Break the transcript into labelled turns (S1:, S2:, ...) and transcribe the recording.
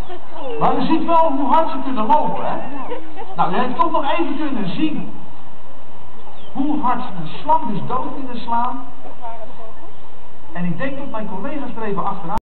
S1: Maar u ziet wel hoe hard ze kunnen lopen, hè? Nou, u heeft toch nog even kunnen zien hoe hard ze een slang dus dood kunnen slaan. En ik denk dat mijn collega's er even achteraan